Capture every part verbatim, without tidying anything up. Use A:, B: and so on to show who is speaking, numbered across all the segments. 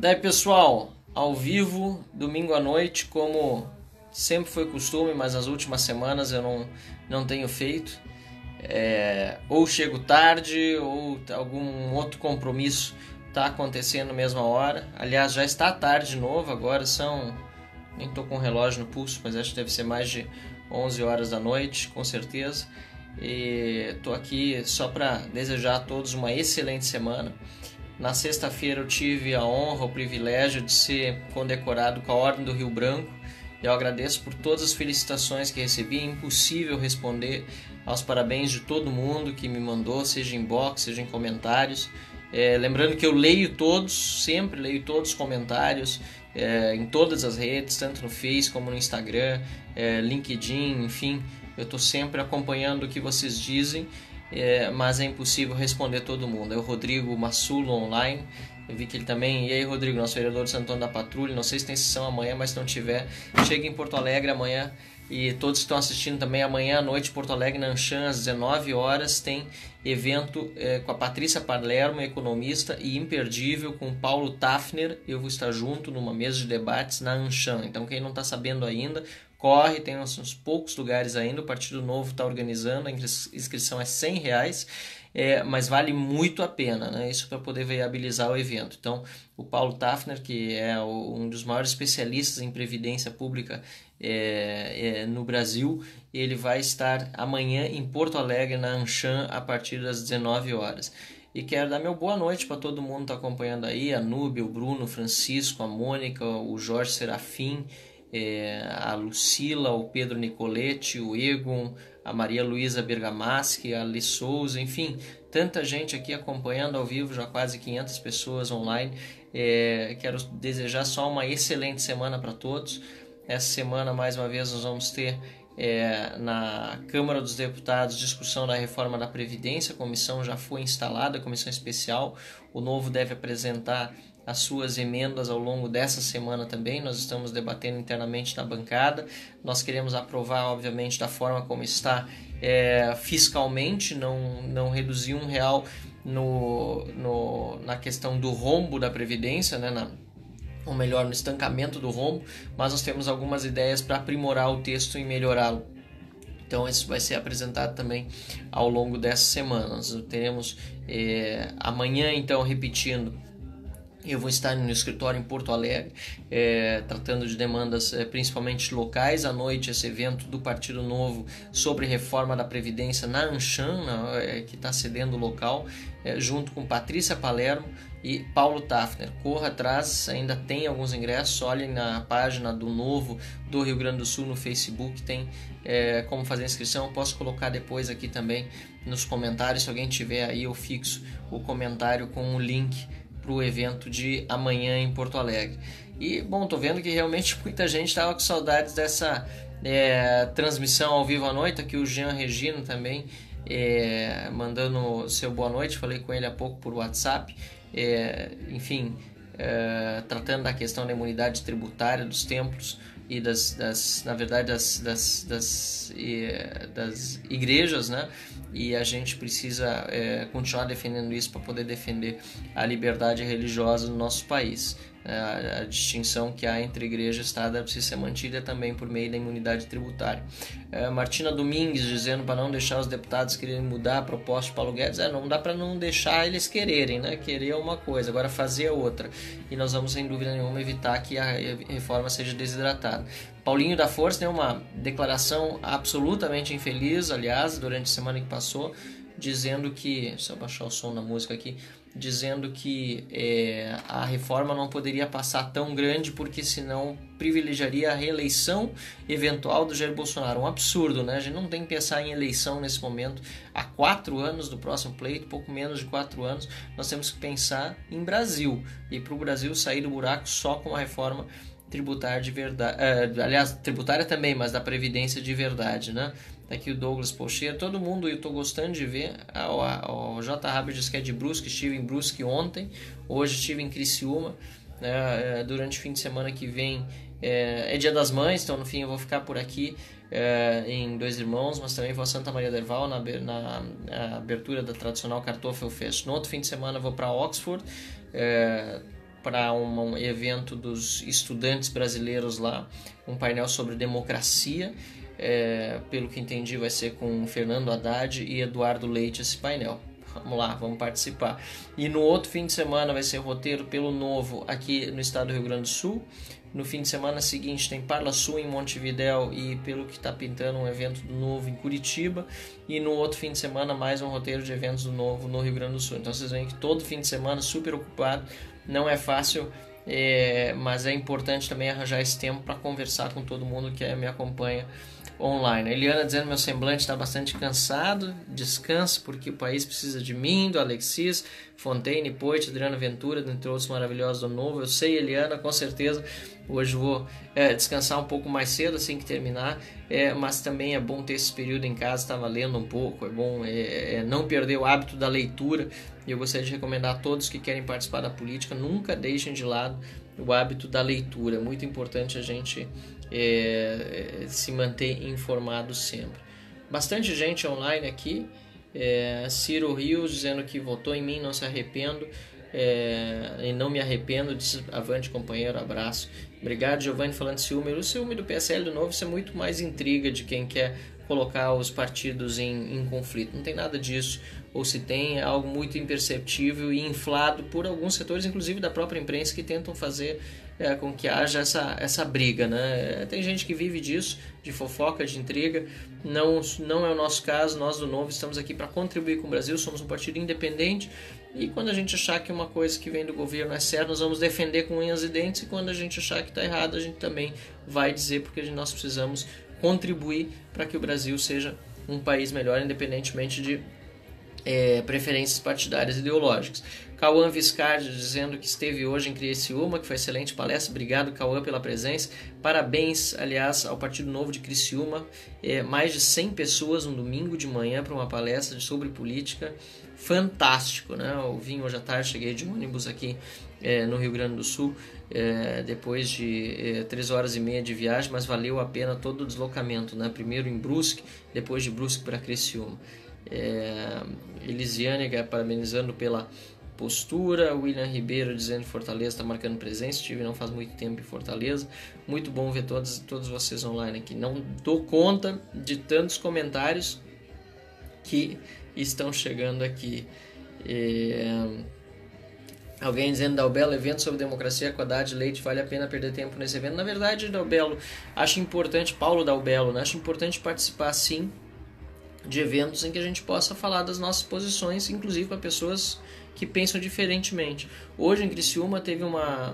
A: Daí, pessoal, ao vivo, domingo à noite, como sempre foi costume, mas nas últimas semanas eu não, não tenho feito. É, ou chego tarde, ou algum outro compromisso está acontecendo na mesma hora. Aliás, já está tarde de novo, agora são... nem estou com o relógio no pulso, mas acho que deve ser mais de onze horas da noite, com certeza. E estou aqui só para desejar a todos uma excelente semana. Na sexta-feira eu tive a honra, o privilégio de ser condecorado com a Ordem do Rio Branco. Eu agradeço por todas as felicitações que recebi. É impossível responder aos parabéns de todo mundo que me mandou, seja em inbox, seja em comentários. É, lembrando que eu leio todos, sempre leio todos os comentários, é, em todas as redes, tanto no Face como no Instagram, é, LinkedIn, enfim. Eu estou sempre acompanhando o que vocês dizem. É, mas é impossível responder todo mundo. É o Rodrigo Massulo online. Eu vi que ele também... E aí, Rodrigo, nosso vereador de Santo Antônio da Patrulha. Não sei se tem sessão amanhã, mas se não tiver, chega em Porto Alegre amanhã. E todos que estão assistindo também, amanhã à noite, Porto Alegre, na Anshan, às dezenove horas, tem evento é, com a Patrícia Palermo, economista, e imperdível, com o Paulo Tafner. Eu vou estar junto numa mesa de debates na Anshan. Então, quem não está sabendo ainda, corre, tem uns, uns poucos lugares ainda. O Partido Novo está organizando, a inscrição é cem reais, é, mas vale muito a pena, né? Isso para poder viabilizar o evento. Então, o Paulo Tafner, que é o, um dos maiores especialistas em previdência pública é, é, no Brasil, ele vai estar amanhã em Porto Alegre, na Anshan, a partir das dezenove horas. E quero dar meu boa noite para todo mundo que está acompanhando aí, a Núbia, o Bruno, o Francisco, a Mônica, o Jorge Serafim, É, a Lucila, o Pedro Nicoletti, o Egon, a Maria Luísa Bergamaschi, a Alice Souza, enfim, tanta gente aqui acompanhando ao vivo, já quase quinhentas pessoas online. É, quero desejar só uma excelente semana para todos. Essa semana, mais uma vez, nós vamos ter é, na Câmara dos Deputados discussão da reforma da Previdência. A comissão já foi instalada, a comissão especial. O Novo deve apresentar as suas emendas ao longo dessa semana também. Nós estamos debatendo internamente na bancada. Nós queremos aprovar, obviamente, da forma como está é, fiscalmente, não, não reduzir um real no, no, na questão do rombo da Previdência, né, na, ou melhor, no estancamento do rombo, mas nós temos algumas ideias para aprimorar o texto e melhorá-lo. Então isso vai ser apresentado também ao longo dessa semana. Nós teremos é, amanhã, então, repetindo, eu vou estar no escritório em Porto Alegre, é, tratando de demandas é, principalmente locais. À noite, esse evento do Partido Novo sobre reforma da Previdência na Anshan, né, é, que está cedendo o local, é, junto com Patrícia Palermo e Paulo Tafner. Corra atrás, ainda tem alguns ingressos. Olhem na página do Novo do Rio Grande do Sul no Facebook, tem é, como fazer a inscrição. Eu posso colocar depois aqui também nos comentários, se alguém tiver aí, eu fixo o comentário com o link para o evento de amanhã em Porto Alegre. E, bom, tô vendo que realmente muita gente estava com saudades dessa é, transmissão ao vivo à noite. Aqui o Jean Regino também é, mandando seu boa noite, falei com ele há pouco por WhatsApp. É, enfim, é, tratando da questão da imunidade tributária dos templos e das, das na verdade, das, das, das, é, das igrejas, né? E a gente precisa é, continuar defendendo isso para poder defender a liberdade religiosa no nosso país. A, a distinção que há entre igreja e Estado precisa ser mantida também por meio da imunidade tributária. É, Martina Domingues dizendo para não deixar os deputados quererem mudar a proposta de Paulo Guedes. É, não dá para não deixar eles quererem, né? Querer é uma coisa, agora fazer é outra. E nós vamos, sem dúvida nenhuma, evitar que a reforma seja desidratada. Paulinho da Força tem uma declaração absolutamente infeliz, aliás, durante a semana que passou, dizendo que, deixa eu baixar o som da música aqui, dizendo que é, a reforma não poderia passar tão grande porque senão privilegiaria a reeleição eventual do Jair Bolsonaro. Um absurdo, né? A gente não tem que pensar em eleição nesse momento. Há quatro anos do próximo pleito, pouco menos de quatro anos, nós temos que pensar em Brasil. E para o Brasil sair do buraco só com a reforma tributária de verdade, uh, aliás, tributária também, mas da Previdência de verdade, né? Tá aqui o Douglas Pocheiro, todo mundo, eu estou gostando de ver, o, o J. Rabi diz que é de Brusque, estive em Brusque ontem, hoje estive em Criciúma, né? Durante o fim de semana que vem é, é Dia das Mães, então no fim eu vou ficar por aqui é, em Dois Irmãos, mas também vou a Santa Maria del Val na, na, na abertura da tradicional Kartoffelfest. No outro fim de semana eu vou para Oxford, é, para um evento dos estudantes brasileiros lá, um painel sobre democracia. É, pelo que entendi, vai ser com Fernando Haddad e Eduardo Leite esse painel. Vamos lá, vamos participar. E no outro fim de semana vai ser roteiro pelo Novo aqui no estado do Rio Grande do Sul. No fim de semana seguinte tem Parla Sul em Montevidéu e, pelo que está pintando, um evento do Novo em Curitiba. E no outro fim de semana mais um roteiro de eventos do Novo no Rio Grande do Sul. Então vocês veem que todo fim de semana super ocupado, não é fácil, é, mas é importante também arranjar esse tempo para conversar com todo mundo que me acompanha online. A Eliana dizendo que meu semblante está bastante cansado, descanso porque o país precisa de mim, do Alexis, Fontaine, Poit, Adriano Ventura, dentre outros maravilhosos do Novo. Eu sei, Eliana, com certeza. Hoje vou é, descansar um pouco mais cedo assim que terminar, é, mas também é bom ter esse período em casa, estava lendo um pouco, é bom é, é, não perder o hábito da leitura. E eu gostaria de recomendar a todos que querem participar da política, nunca deixem de lado o hábito da leitura. É muito importante a gente é, se manter informado sempre. Bastante gente online aqui. É, Ciro Rios dizendo que votou em mim, não se arrependo. É, e não me arrependo, diz avante companheiro, abraço. Obrigado, Giovanni, falando de ciúme. O ciúme do P S L do Novo, isso é muito mais intriga de quem quer colocar os partidos em, em conflito. Não tem nada disso, ou se tem, é algo muito imperceptível e inflado por alguns setores, inclusive da própria imprensa, que tentam fazer é, com que haja essa, essa briga, né? Tem gente que vive disso, de fofoca, de intriga. Não, não é o nosso caso. Nós do Novo estamos aqui para contribuir com o Brasil, somos um partido independente, e quando a gente achar que uma coisa que vem do governo é certa, nós vamos defender com unhas e dentes, e quando a gente achar que está errado, a gente também vai dizer, porque nós precisamos contribuir para que o Brasil seja um país melhor, independentemente de é, preferências partidárias e ideológicas. Cauã Viscardi dizendo que esteve hoje em Criciúma, que foi excelente palestra. Obrigado, Cauã, pela presença. Parabéns, aliás, ao Partido Novo de Criciúma. É, mais de cem pessoas um domingo de manhã para uma palestra sobre política. Fantástico, né? Eu vim hoje à tarde, cheguei de ônibus aqui é, no Rio Grande do Sul, é, depois de é, três horas e meia de viagem, mas valeu a pena todo o deslocamento, né? Primeiro em Brusque, depois de Brusque para Criciúma. É, Elisiane parabenizando pela postura. William Ribeiro dizendo que Fortaleza está marcando presença. Estive não faz muito tempo em Fortaleza. Muito bom ver todos, todos vocês online aqui. Não dou conta de tantos comentários que estão chegando aqui. É... Alguém dizendo, Dalbelo, evento sobre democracia com Haddad Leite, vale a pena perder tempo nesse evento? Na verdade, Dalbelo, acho importante, Paulo Dalbelo, né? Acho importante participar sim de eventos em que a gente possa falar das nossas posições, inclusive para pessoas que pensam diferentemente. Hoje em Criciúma teve uma,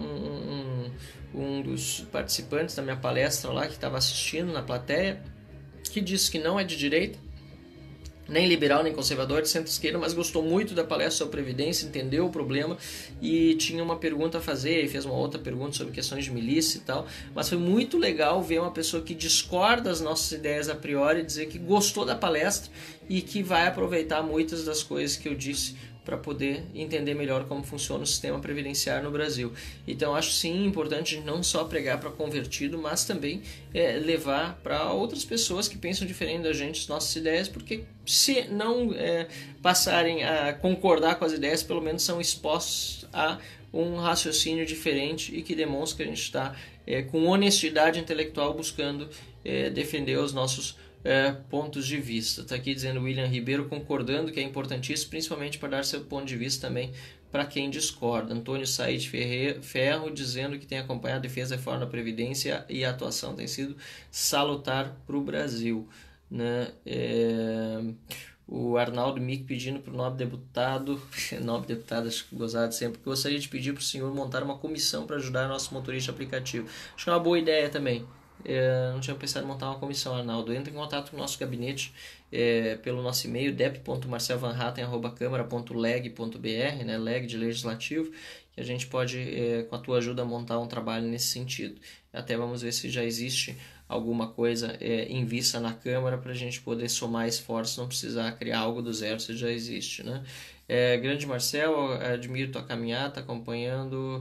A: um, um, um dos participantes da minha palestra lá, que estava assistindo na plateia, que disse que não é de direita, nem liberal, nem conservador, de centro-esquerda, mas gostou muito da palestra sobre Previdência, entendeu o problema e tinha uma pergunta a fazer, e fez uma outra pergunta sobre questões de milícia e tal, mas foi muito legal ver uma pessoa que discorda das nossas ideias a priori, dizer que gostou da palestra e que vai aproveitar muitas das coisas que eu disse para poder entender melhor como funciona o sistema previdenciário no Brasil. Então acho sim importante não só pregar para convertido, mas também é, levar para outras pessoas que pensam diferente da gente as nossas ideias, porque se não é, passarem a concordar com as ideias, pelo menos são expostos a um raciocínio diferente e que demonstra que a gente está é, com honestidade intelectual buscando é, defender os nossos É, pontos de vista. Está aqui dizendo William Ribeiro, concordando que é importantíssimo, principalmente para dar seu ponto de vista também para quem discorda. Antônio Said Ferro dizendo que tem acompanhado a defesa da reforma da Previdência e a atuação tem sido salutar para o Brasil. Né? É... O Arnaldo Mick pedindo para o nobre deputado, nobre deputado, acho que gozado sempre, que gostaria de pedir para o senhor montar uma comissão para ajudar nosso motorista aplicativo. Acho que é uma boa ideia também. É, não tinha pensado em montar uma comissão, Arnaldo. Entre em contato com o nosso gabinete é, pelo nosso e-mail dep ponto marcel van hatten arroba câmara ponto leg ponto br, né, leg de legislativo, que a gente pode, é, com a tua ajuda, montar um trabalho nesse sentido. Até vamos ver se já existe alguma coisa é, em vista na Câmara para a gente poder somar esforços, não precisar criar algo do zero se já existe. Né? É, grande Marcel, admiro tua caminhada, tá acompanhando...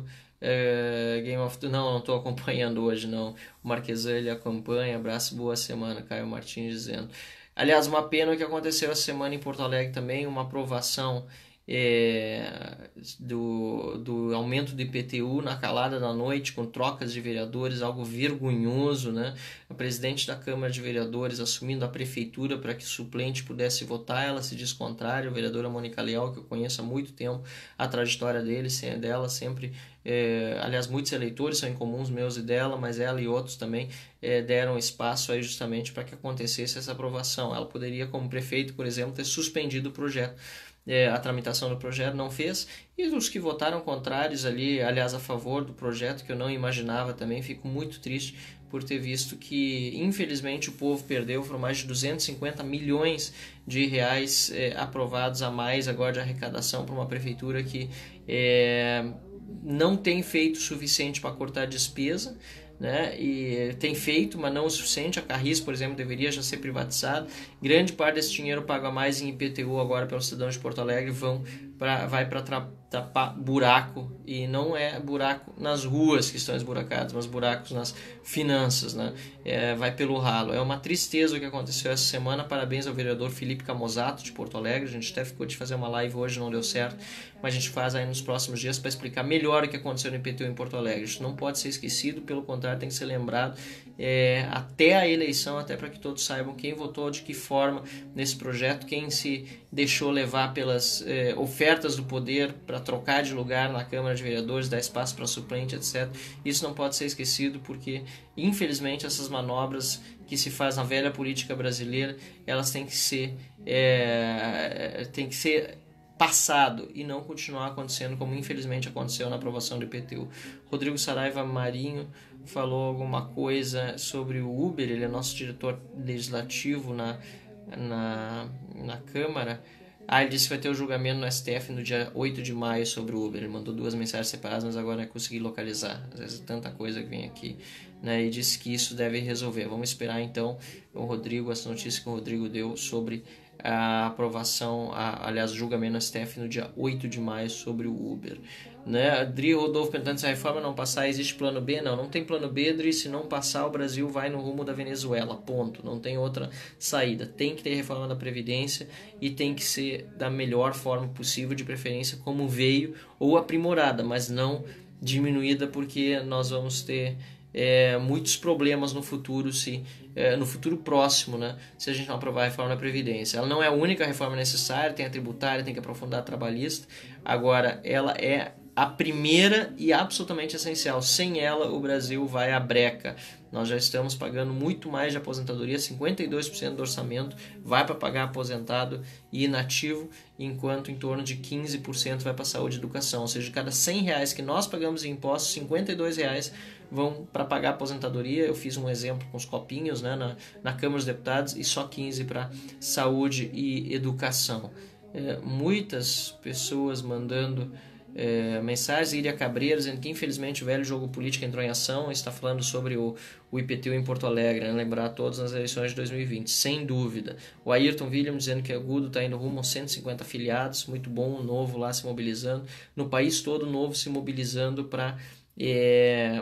A: É, Game of the... Não, não estou acompanhando hoje não. O Marquesan ele acompanha. Abraço, boa semana, Caio Martins dizendo. Aliás, uma pena que aconteceu essa semana em Porto Alegre também, uma aprovação é, do, do aumento do I P T U na calada da noite, com trocas de vereadores, algo vergonhoso, né? A presidente da Câmara de Vereadores assumindo a prefeitura para que o suplente pudesse votar, ela se diz contrária. A vereadora Mônica Leal, que eu conheço há muito tempo, a trajetória dele, dela sempre, é, aliás, muitos eleitores são incomuns meus e dela, mas ela e outros também é, deram espaço aí justamente para que acontecesse essa aprovação. Ela poderia, como prefeito, por exemplo, ter suspendido o projeto. É, a tramitação do projeto não fez, e os que votaram contrários ali, aliás, a favor do projeto, que eu não imaginava também, fico muito triste por ter visto que, infelizmente, o povo perdeu. Foram mais de duzentos e cinquenta milhões de reais é, aprovados a mais agora de arrecadação para uma prefeitura que é, não tem feito o suficiente para cortar despesa, né? E tem feito, mas não o suficiente. A Carris, por exemplo, deveria já ser privatizada. Grande parte desse dinheiro pago a mais em I P T U agora pelos cidadãos de Porto Alegre vão pra, vai para tapar buraco, e não é buraco nas ruas que estão esburacadas, mas buracos nas finanças, né? É, vai pelo ralo. É uma tristeza o que aconteceu essa semana. Parabéns ao vereador Felipe Camozato de Porto Alegre. A gente até ficou de fazer uma live hoje, não deu certo, mas a gente faz aí nos próximos dias para explicar melhor o que aconteceu no I P T U em Porto Alegre. Isso não pode ser esquecido, pelo contrário, tem que ser lembrado é, até a eleição, até para que todos saibam quem votou de que forma nesse projeto, quem se deixou levar pelas é, ofertas do poder para trocar de lugar na Câmara de Vereadores, dar espaço para suplente, etcétera. Isso não pode ser esquecido, porque infelizmente essas manobras que se faz na velha política brasileira, elas têm que ser é, têm que ser passado e não continuar acontecendo como infelizmente aconteceu na aprovação do I P T U. Rodrigo Saraiva Marinho falou alguma coisa sobre o Uber. Ele é nosso diretor legislativo na, na, na Câmara. Ah, ele disse que vai ter o julgamento no S T F no dia oito de maio sobre o Uber. Ele mandou duas mensagens separadas, mas agora eu consegui localizar. Às vezes tanta coisa que vem aqui, né? E disse que isso deve resolver. Vamos esperar então o Rodrigo, essa notícia que o Rodrigo deu sobre a aprovação, a, aliás, o julgamento no S T F no dia oito de maio sobre o Uber, né? Adri Rodolfo perguntando se a reforma não passar, existe plano B? Não, não tem plano B, Adri. Se não passar, o Brasil vai no rumo da Venezuela, ponto. Não tem outra saída. Tem que ter reforma da Previdência e tem que ser da melhor forma possível, de preferência como veio, ou aprimorada, mas não diminuída, porque nós vamos ter É, muitos problemas no futuro, se é, no futuro próximo, né, se a gente não aprovar a reforma da Previdência. Ela não é a única reforma necessária, tem a tributária, tem que aprofundar a trabalhista. Agora, ela é a primeira e absolutamente essencial. Sem ela, o Brasil vai à breca. Nós já estamos pagando muito mais de aposentadoria, cinquenta e dois por cento do orçamento vai para pagar aposentado e inativo, enquanto em torno de quinze por cento vai para saúde e educação. Ou seja, de cada cem reais que nós pagamos em impostos, cinquenta e dois reais vão para pagar aposentadoria. Eu fiz um exemplo com os copinhos, né, na, na Câmara dos Deputados, e só quinze para saúde e educação. É, muitas pessoas mandando É, mensagens. Iria Cabreira dizendo que infelizmente o velho jogo político entrou em ação. Está falando sobre o, o I P T U em Porto Alegre, né? Lembrar a todos nas eleições de dois mil e vinte, sem dúvida. O Ayrton William dizendo que a Agudo está indo rumo aos cento e cinquenta afiliados, muito bom, novo lá se mobilizando, no país todo novo se mobilizando para é,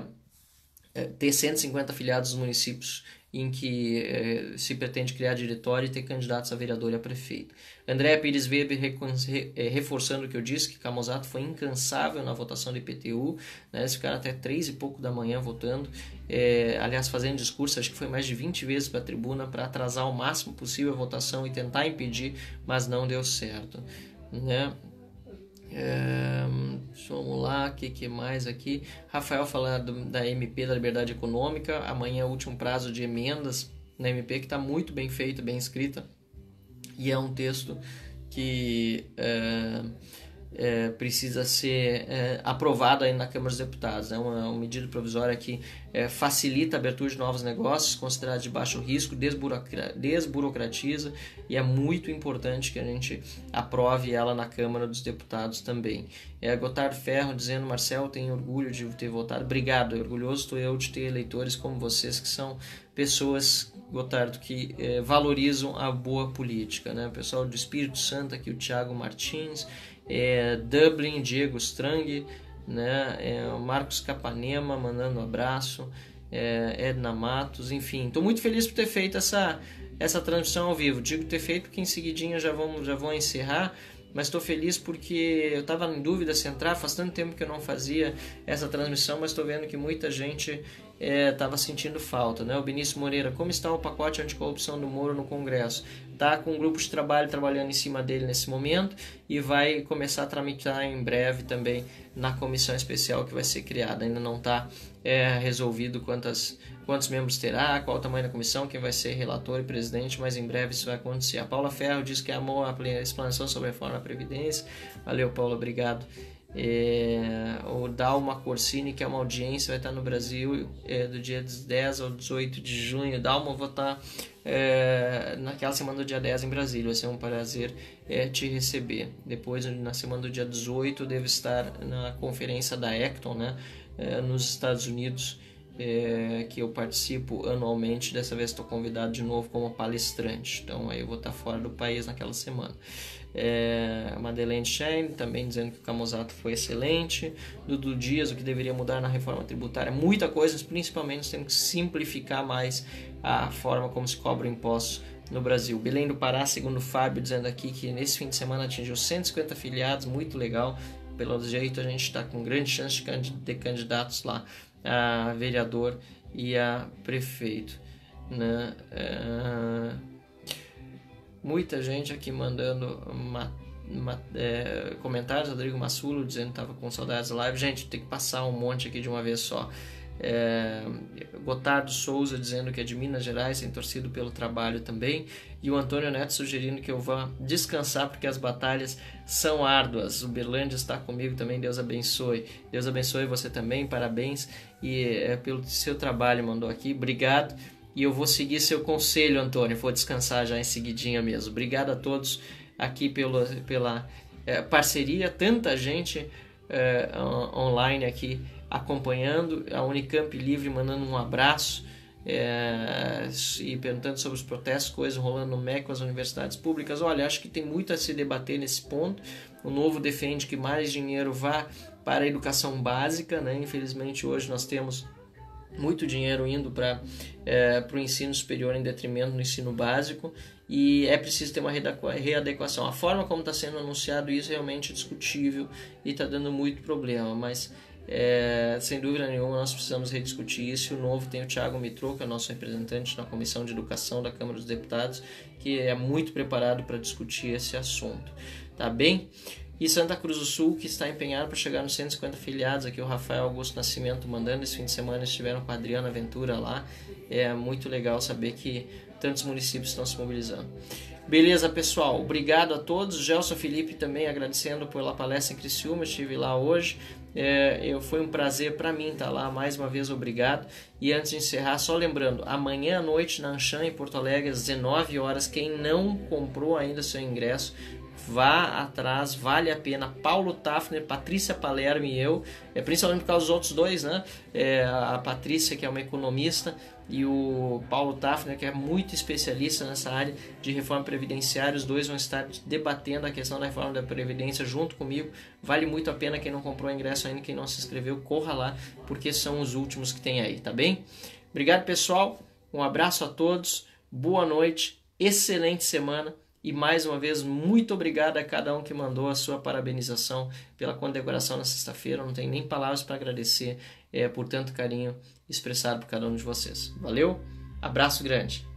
A: ter cento e cinquenta afiliados nos municípios em que eh, se pretende criar diretório e ter candidatos a vereador e a prefeito. André Pires Weber reforçando o que eu disse, que Camozato foi incansável na votação do I P T U, né? Eles ficaram até três e pouco da manhã votando, é, aliás, fazendo discurso, acho que foi mais de vinte vezes para a tribuna, para atrasar o máximo possível a votação e tentar impedir, mas não deu certo, né? É, vamos lá, o que, que mais aqui? Rafael falando da M P da Liberdade Econômica. Amanhã é o último prazo de emendas na M P, que está muito bem feita, bem escrita, e é um texto que é, é, precisa ser é, aprovado aí na Câmara dos Deputados. É uma, uma medida provisória que é, facilita a abertura de novos negócios considerados de baixo risco, desburocra- desburocratiza, e é muito importante que a gente aprove ela na Câmara dos Deputados também. É, Gotardo Ferro dizendo: Marcel, tenho orgulho de ter votado. Obrigado, orgulhoso estou eu de ter eleitores como vocês, que são pessoas, Gotardo, que é, valorizam a boa política, né? O pessoal do Espírito Santo aqui, o Thiago Martins, é, Dublin, Diego Strang, né? É, o Marcos Capanema mandando um abraço, é, Edna Matos, enfim, estou muito feliz por ter feito essa, essa transmissão ao vivo. Digo ter feito porque em seguidinha já vamos já vou encerrar, mas estou feliz porque eu estava em dúvida se entrar, faz tanto tempo que eu não fazia essa transmissão, mas estou vendo que muita gente estava é, sentindo falta, né? O Benício Moreira, como está o pacote anticorrupção do Moro no Congresso? Está com um grupo de trabalho trabalhando em cima dele nesse momento e vai começar a tramitar em breve também na comissão especial que vai ser criada. Ainda não está é, resolvido quantas, quantos membros terá, qual o tamanho da comissão, quem vai ser relator e presidente, mas em breve isso vai acontecer. A Paula Ferro diz que amou a explanação sobre a reforma da Previdência. Valeu, Paula, obrigado. É, o Dalma Corsini, que é uma audiência, vai estar no Brasil é, do dia dez ao dezoito de junho. Dalma, eu vou estar é, naquela semana do dia dez em Brasília, vai ser um prazer é, te receber. Depois, na semana do dia dezoito, eu devo estar na conferência da Acton, né, é, nos Estados Unidos, é, que eu participo anualmente. Dessa vez estou convidado de novo como palestrante, então aí eu vou estar fora do país naquela semana. É, Madeleine Schein também dizendo que o Camusato foi excelente. Dudu Dias, o que deveria mudar na reforma tributária? Muita coisa, principalmente nós temos que simplificar mais a forma como se cobra impostos no Brasil. Belém do Pará, segundo o Fábio, dizendo aqui que nesse fim de semana atingiu cento e cinquenta afiliados, muito legal. Pelo jeito a gente está com grande chance de ter candidatos lá a vereador e a prefeito, né? É... Muita gente aqui mandando uma, uma, é, comentários. Rodrigo Massulo dizendo que estava com saudades da live. Gente, tem que passar um monte aqui de uma vez só. É, Gotardo Souza dizendo que é de Minas Gerais, tem torcido pelo trabalho também. E o Antônio Neto sugerindo que eu vá descansar porque as batalhas são árduas. O Berlândia está comigo também, Deus abençoe. Deus abençoe você também, parabéns e é, pelo seu trabalho, mandou aqui, obrigado. E eu vou seguir seu conselho, Antônio, vou descansar já em seguidinha mesmo. Obrigado a todos aqui pelo, pela é, parceria, tanta gente é, online aqui acompanhando, a Unicamp Livre mandando um abraço é, e perguntando sobre os protestos, coisas rolando no M E C com as universidades públicas. Olha, acho que tem muito a se debater nesse ponto. O Novo defende que mais dinheiro vá para a educação básica, né? Infelizmente hoje nós temos muito dinheiro indo para é, o ensino superior em detrimento do ensino básico e é preciso ter uma readequação. A forma como está sendo anunciado isso é realmente discutível e está dando muito problema, mas é, sem dúvida nenhuma nós precisamos rediscutir isso. O Novo tem o Thiago Mitro, que é o nosso representante na Comissão de Educação da Câmara dos Deputados, que é muito preparado para discutir esse assunto, tá bem? E Santa Cruz do Sul, que está empenhado para chegar nos cento e cinquenta afiliados. Aqui o Rafael Augusto Nascimento mandando. Esse fim de semana estiveram com a Adriana Ventura lá. É muito legal saber que tantos municípios estão se mobilizando. Beleza, pessoal? Obrigado a todos. Gelson Felipe também agradecendo pela palestra em Criciúma. Estive lá hoje. É, eu, foi um prazer para mim estar lá. Mais uma vez, obrigado. E antes de encerrar, só lembrando, amanhã à noite na Anshan, em Porto Alegre, às dezenove horas, quem não comprou ainda seu ingresso, vá atrás, vale a pena. Paulo Tafner, Patrícia Palermo e eu, é, principalmente por causa dos outros dois, né? É, a Patrícia, que é uma economista, e o Paulo Tafner, que é muito especialista nessa área de reforma previdenciária. Os dois vão estar debatendo a questão da reforma da Previdência junto comigo. Vale muito a pena. Quem não comprou o ingresso ainda, quem não se inscreveu, corra lá, porque são os últimos que tem aí, tá bem? Obrigado, pessoal. Um abraço a todos. Boa noite. Excelente semana. E mais uma vez, muito obrigado a cada um que mandou a sua parabenização pela condecoração na sexta-feira. Não tenho nem palavras para agradecer é, por tanto carinho expressado por cada um de vocês. Valeu, abraço grande.